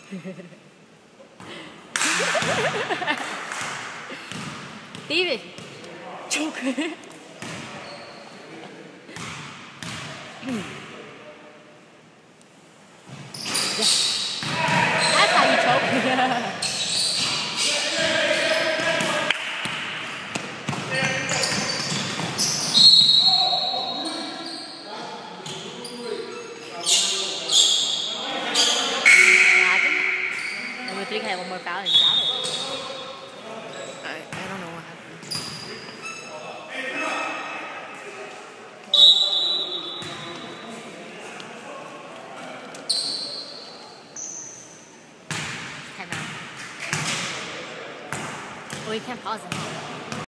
David, choke. That's how you choke. Number 3 had one more foul and got it. I don't know what happened. Time out. Oh, we can't pause it.